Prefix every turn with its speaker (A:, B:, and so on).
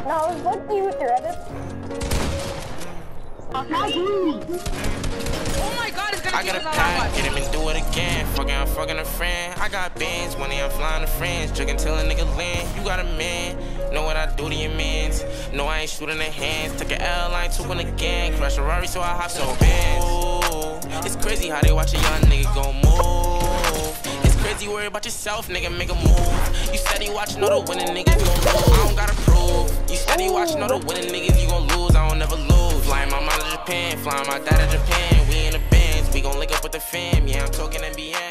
A: No, fuck you, Travis.
B: Oh my god, it's gonna
C: I got a pack, get him and do it again. I'm fucking a friend. I got bands, when I'm flying to friends. Drinking till a nigga land. You got a man, know what I do to your mans. No, I ain't shooting their hands. Took an L, I ain't took one again. Crash a Rari, so I hop so bands. It's crazy how they watch a young nigga go move. It's crazy, worry about yourself, nigga, make a move. You steady watching all the winning niggas gon' lose. I don't gotta prove. You steady watching all the winning niggas, you gon' lose. I don't never lose. Flying my mom to Japan, flying my dad to Japan. We in the bands, we gon' link up with the fam. Yeah, I'm talking NBN.